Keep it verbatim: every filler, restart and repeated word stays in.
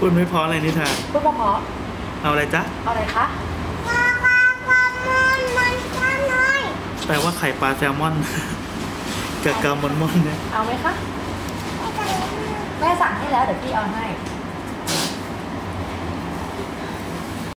พูดไม่เพออะไรนิทานพูดเพราะเอาอะไรจ๊ะเอาอะไรคะแปลว่าไข่ปลาแซลมอนกับกามอนมอนเนี่ยเอาไหมคะแม่สั่งให้แล้วเดี๋ยวพี่เอาให้